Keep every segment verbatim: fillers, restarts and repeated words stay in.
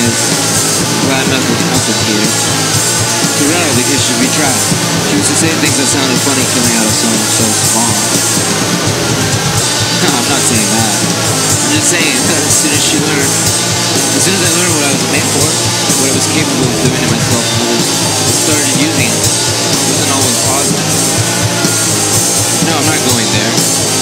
says, glad nothing happened here. Toronto, the kid should be trapped. She used to say things that sounded funny coming out of someone so small. No, I'm not saying that. I'm just saying that as soon as she learned, as soon as I learned what I was made for, what I was capable of doing to myself and others, I started using it. It wasn't always positive. No, I'm not going there.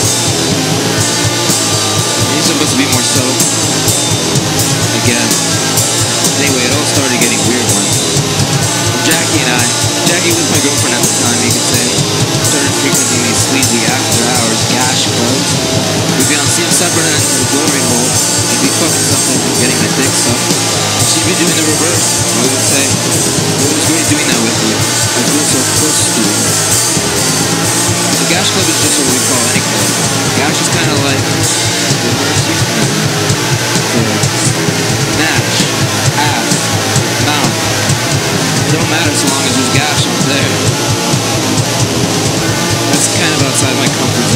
You're supposed to be more subtle, I guess. Anyway, it all started getting weird once. Jackie and I, Jackie was my girlfriend at the time, you could say, started frequenting these sleazy after-hours gash clubs. We'd be on separate ends of the glory hole. I'd be fucking something and getting my dick sucked. She'd be doing the reverse. And we would say, it was great doing that with you. I feel so close to you. The gash club is just what we call any club. Gash is kind of like Nash, ass, mouth. It don't matter so long as there's gash up there. That's kind of outside my comfort